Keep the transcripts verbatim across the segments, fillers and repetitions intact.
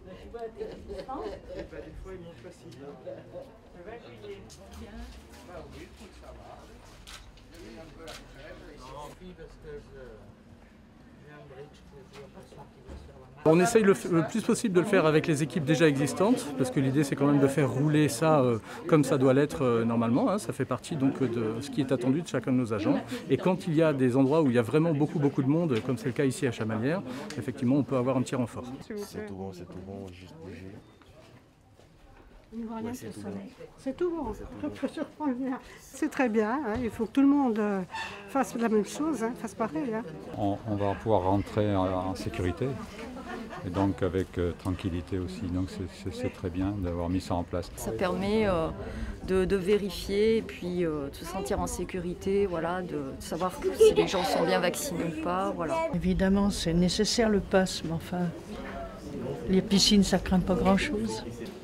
Des fois, ils montent facile. Ça va, Julie? Bien. Ah oui, je trouve que ça va. J'ai un peu la crève. Non, puis parce que je... j'ai un bridge que je vois personne qui veut se faire la main. On essaye le, le plus possible de le faire avec les équipes déjà existantes, parce que l'idée c'est quand même de faire rouler ça euh, comme ça doit l'être euh, normalement. Hein. Ça fait partie donc de ce qui est attendu de chacun de nos agents. Et quand il y a des endroits où il y a vraiment beaucoup beaucoup de monde, comme c'est le cas ici à Chamalières, effectivement on peut avoir un petit renfort. C'est tout bon, c'est tout bon, juste bouger. On ne voit rien que le soleil. C'est tout bon. C'est très bien. Hein. Il faut que tout le monde fasse la même chose, hein, fasse pareil. Hein. On, on va pouvoir rentrer en, en sécurité et donc avec euh, tranquillité aussi. Donc c'est très bien d'avoir mis ça en place. Ça permet euh, de, de vérifier et puis euh, de se sentir en sécurité, voilà, de, de savoir si les gens sont bien vaccinés ou pas. Voilà. Évidemment, c'est nécessaire le pass, mais enfin, les piscines, ça craint pas grand-chose.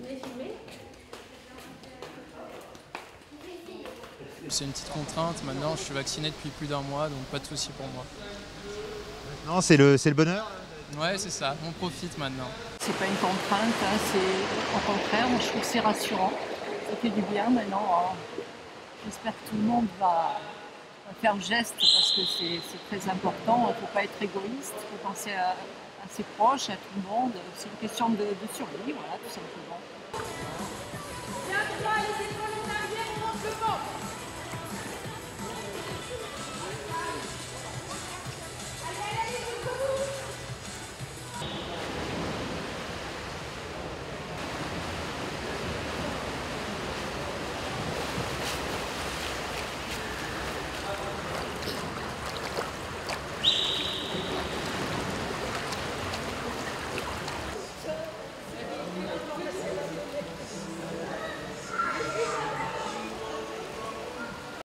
C'est une petite contrainte, maintenant je suis vacciné depuis plus d'un mois, donc pas de souci pour moi. Non, c'est le, c'est le bonheur? Ouais, c'est ça, on profite maintenant. C'est pas une contrainte, hein, c'est au contraire, je trouve que c'est rassurant. Ça fait du bien maintenant. Hein. J'espère que tout le monde va, va faire le geste parce que c'est très important. Il ne faut pas être égoïste, il faut penser à, à ses proches, à tout le monde. C'est une question de, de survie, voilà, tout simplement.